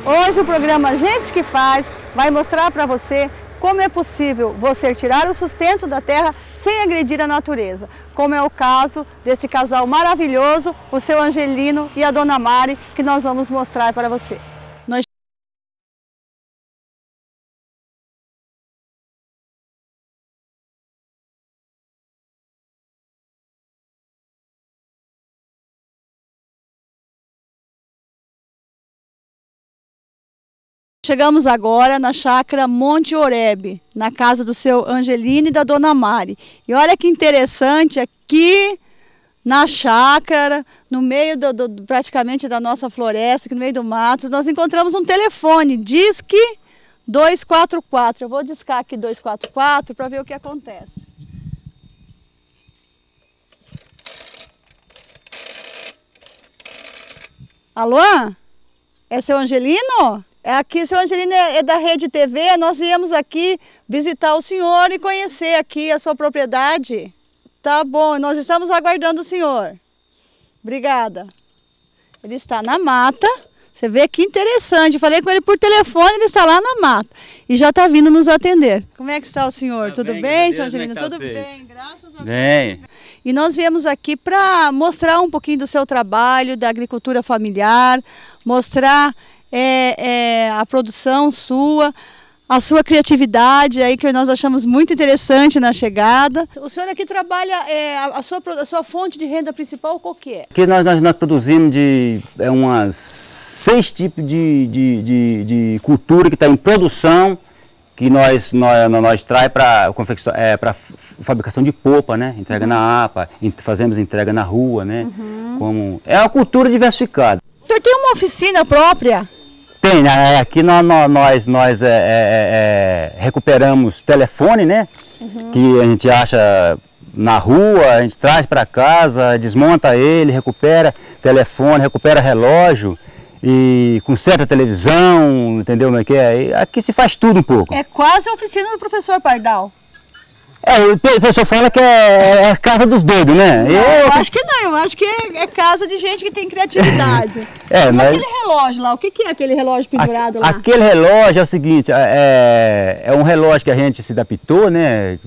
Hoje o programa Gente que Faz vai mostrar para você como é possível você tirar o sustento da terra sem agredir a natureza, como é o caso desse casal maravilhoso, o seu Angelino e a dona Mari, que nós vamos mostrar para você. Chegamos agora na chácara Monte Oreb, na casa do seu Angelino e da dona Mari. E olha que interessante, aqui na chácara, no meio praticamente da nossa floresta, aqui no meio do mato, nós encontramos um telefone, Disque 244. Eu vou discar aqui 244 para ver o que acontece. Alô? É seu Angelino? Aqui, seu Angelino é da Rede TV, nós viemos aqui visitar o senhor e conhecer aqui a sua propriedade. Tá bom, nós estamos aguardando o senhor. Obrigada. Ele está na mata, você vê que interessante, falei com ele por telefone, ele está lá na mata e já está vindo nos atender. Como é que está o senhor? Tudo bem, seu Angelino? Tudo bem, graças a Deus. E nós viemos aqui para mostrar um pouquinho do seu trabalho, da agricultura familiar, mostrar a produção sua, a sua criatividade aí que nós achamos muito interessante na chegada. O senhor aqui trabalha, a sua fonte de renda principal qual que é? Aqui nós produzimos umas 6 tipos de cultura que está em produção, que nós traz para fabricação de polpa, né? Entrega na APA, fazemos entrega na rua, né? É uma cultura diversificada. O senhor tem uma oficina própria? Tem, né? Aqui nós recuperamos telefone, né? Que a gente acha na rua, a gente traz para casa, desmonta ele, recupera telefone, recupera relógio e conserta televisão, entendeu como é que é? E aqui se faz tudo um pouco. É quase a oficina do professor Pardal. O pessoal fala que é a casa dos doidos, né? Eu acho que não, eu acho que é casa de gente que tem criatividade. Mas aquele relógio lá, o que é aquele relógio pendurado lá? Aquele relógio é o seguinte, é um relógio que a gente se adaptou, né?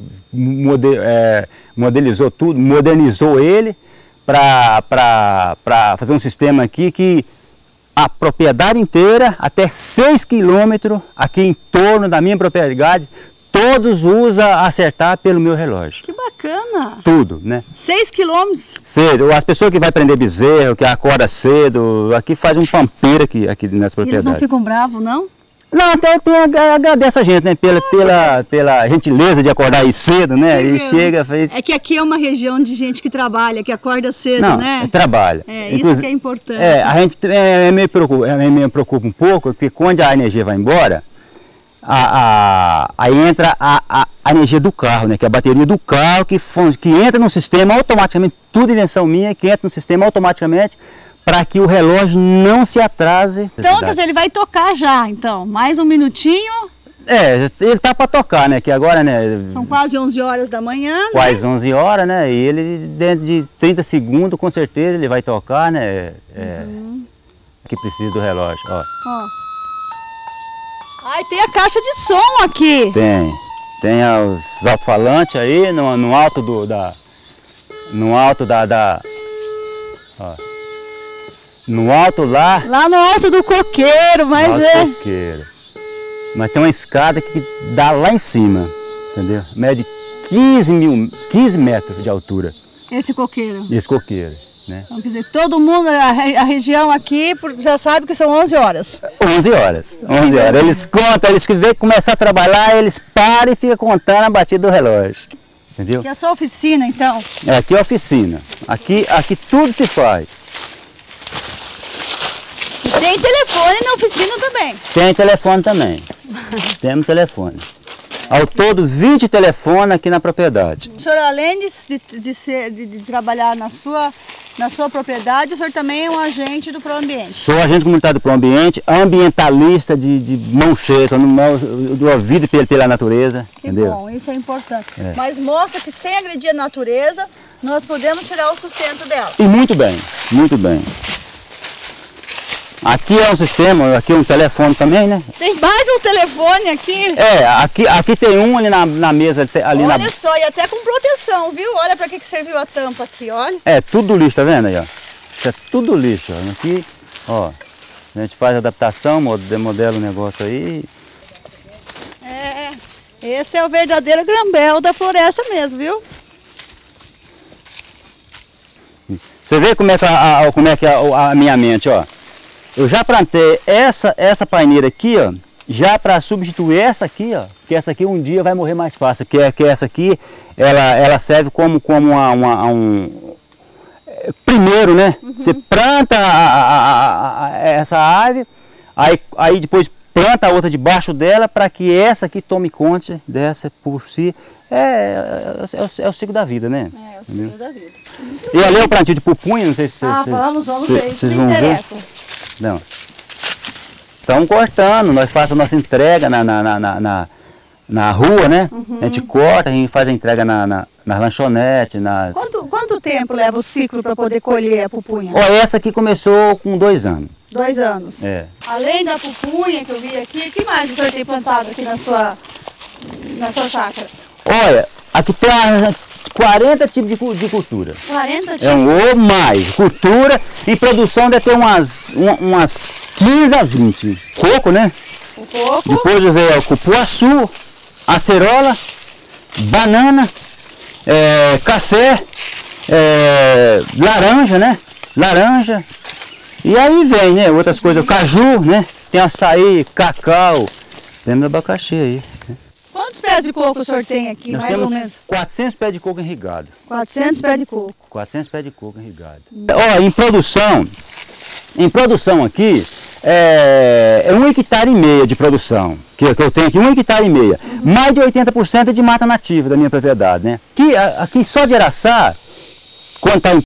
Modelizou tudo, modernizou ele para fazer um sistema aqui que a propriedade inteira, até 6 quilômetros aqui em torno da minha propriedade, todos usam acertar pelo meu relógio. Que bacana! Tudo, né? 6 quilômetros? Cedo. As pessoas que vão prender bezerro, que acorda cedo, aqui faz um pampeiro aqui nessa propriedade. Eles não ficam bravos, não? Não, até agradece a gente, né? Pela gentileza de acordar aí cedo, né? E chega, faz... É que aqui é uma região de gente que trabalha, que acorda cedo, né? Trabalha. Isso que é importante. A gente me preocupa um pouco, porque quando a energia vai embora, aí entra a energia do carro, né? Que é a bateria do carro que entra no sistema automaticamente, tudo invenção minha, que entra no sistema automaticamente para que o relógio não se atrase. Então, quer dizer, ele vai tocar já, então, mais um minutinho. Ele tá para tocar, né? Que agora, né? São quase 11 horas da manhã, quase 11 horas, né? E ele, dentro de 30 segundos, com certeza, ele vai tocar, né? Que precisa do relógio, ó. Ai, tem a caixa de som aqui. Tem os alto-falantes aí, no alto ó. No alto lá. Lá no alto do coqueiro, mas coqueiro. Mas tem uma escada que dá lá em cima, entendeu? Mede 15 metros de altura. Esse coqueiro? Esse coqueiro, né? Então, quer dizer, todo mundo, a região aqui já sabe que são 11 horas. 11 horas. Eles contam, eles que vêm começar a trabalhar, eles param e ficam contando a batida do relógio. Entendeu? E a sua oficina, então? Aqui é a oficina. Aqui tudo se faz. E tem telefone na oficina também? Tem telefone também. Temos telefone. Ao todo, 20 telefones aqui na propriedade. O senhor, além de trabalhar na sua propriedade, o senhor também é um agente do Proambiente? Sou agente comunitário do Proambiente, ambientalista de mão cheia, do ouvido pela natureza. Que entendeu? Bom, isso é importante. Mas mostra que sem agredir a natureza, nós podemos tirar o sustento dela. E muito bem, muito bem. Aqui é um sistema, aqui é um telefone também, né? Tem mais um telefone aqui. É, aqui tem um ali na mesa. Ali olha só, e até com proteção, viu? Olha para que serviu a tampa aqui, olha. É, tudo lixo, tá vendo aí, ó? Isso é tudo lixo, ó. Aqui, ó, a gente faz adaptação, modela o negócio aí. É, esse é o verdadeiro grambel da floresta mesmo, viu? Você vê como é que é a minha mente, ó. Eu já plantei essa paineira aqui, ó, já para substituir essa aqui, ó, que essa aqui um dia vai morrer mais fácil, que essa aqui, ela serve como primeiro, né? Você planta essa árvore, aí depois planta a outra debaixo dela para que essa aqui tome conta dessa por si. É o ciclo da vida, né? É o ciclo da vida. E ali é o plantio de pupunha, não sei se vamos ver, vocês vão ver. Não. Estão cortando, nós fazemos a nossa entrega na rua, né? A gente corta, a gente faz a entrega nas lanchonetes, Quanto tempo leva o ciclo para poder colher a pupunha? Ó, essa aqui começou com 2 anos. 2 anos? É. Além da pupunha que eu vi aqui, o que mais o senhor tem plantado aqui na sua chácara? Olha, aqui tem 40 tipos de cultura. 40 tipos? Ou mais. Cultura em produção deve ter umas 15 a 20. Coco, né? O coco. Depois veio o cupuaçu, acerola, banana, café, laranja, né? Laranja. E aí vem, né? Outras coisas, o caju, né? Tem açaí, cacau, tem abacaxi aí. Quantos pés de coco o senhor tem aqui, Nós mais ou menos? 400 pés de coco irrigado. 400 pés de coco. 400 pés de coco irrigado. Ó, em produção aqui, é 1,5 hectare de produção, que eu tenho aqui, 1,5 hectare. Mais de 80% é de mata nativa da minha propriedade, né? Aqui só de Araçá, quando está em